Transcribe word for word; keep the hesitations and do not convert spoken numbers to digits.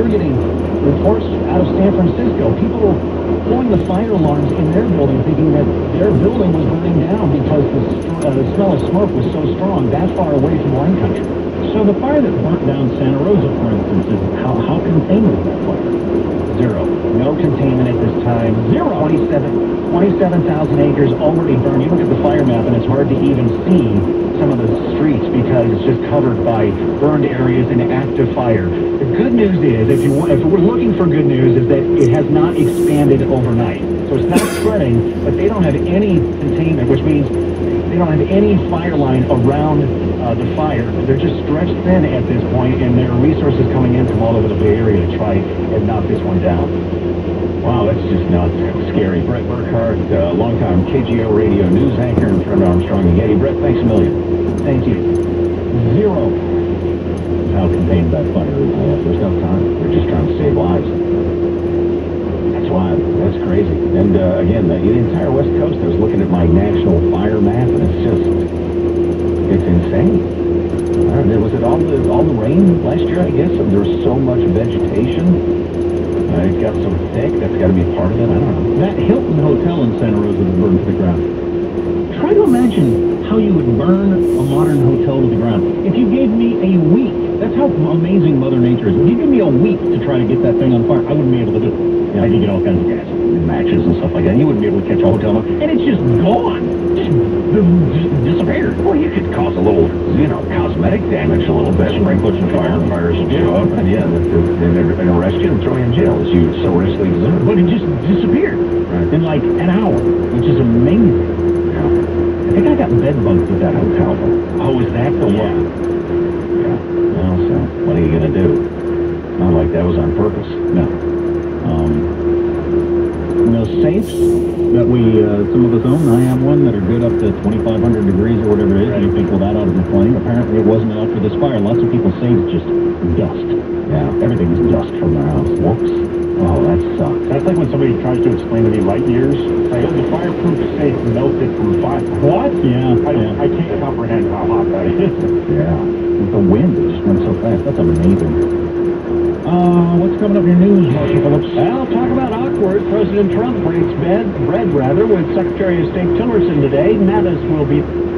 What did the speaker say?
You're getting reports out of San Francisco. People blowing the fire alarms in their building, thinking that their building was burning down because the, uh, the smell of smoke was so strong that far away from wine country. So the fire that burnt down Santa Rosa, for instance, is how, how contained was that fire? Zero. No containment at this time. Zero. twenty-seven thousand acres already burned. You look at the fire map and it's hard to even see some of the streets because it's just covered by burned areas and active fire. The good news is, if, you, if we're looking for good news, is that it has not expanded overnight. So it's not spreading, but they don't have any containment, which means they don't have any fire line around uh, the fire. They're just stretched thin at this point, and there are resources coming in from all over the Bay Area to try and knock this one down. Wow, that's just nuts. Scary. Brett Burkhardt, uh, longtime K G O radio news anchor in front of Armstrong and Getty. Brett, thanks a million. Thank you. Zero. How contained that fire is. Uh, there's no time. They're just trying to save lives. That's wild. That's crazy. And uh, again, the, the entire West Coast, I was looking at my national fire map, and it's just, it's insane. Uh, was it all the, all the rain last year, I guess? And there was so much vegetation. Uh, it got so thick, that's got to be part of it. I don't know. That Hilton Hotel in Santa Rosa that burned to the ground. Try to imagine how you would burn a modern hotel to the ground. If you gave me a week, that's how amazing Mother Nature is. If you give me a week to try to get that thing on fire, I wouldn't be able to do it. Yeah, I could get all kinds of gas and matches and stuff like that. You wouldn't be able to catch a hotel, and it's just gone. Just, just disappeared. Well, you could cause a little, you know, cosmetic damage a little bit. Sprinkle some fire, fires will show up, and yeah, they're going to arrest you and throw you in jail, as you so richly deserve. But it just disappeared right. in like an hour, which is amazing. Yeah. I think I got bed bugs at that hotel. Oh, is that the yeah. one? Yeah. Well, so what are you going to do? Not like that was on purpose. No. Um, you know, safes that we, uh, some of us own, I have one that are good up to twenty-five hundred degrees or whatever it is, and you think, well, that ought to be plenty. Apparently it wasn't enough for this fire. Lots of people say it's just dust. Yeah, everything's dust from their house. Whoops. Oh, that sucks. That's like when somebody tries to explain to me light years. Like, the fireproof safe melted from fire. What? Yeah. I, yeah. I can't comprehend how hot that is. Yeah. With the wind, it just went so fast. That's amazing. Uh, what's coming up in your news, Marshall Phillips? Well, talk about awkward. President Trump breaks bed, bread rather, with Secretary of State Tillerson today. Mattis will be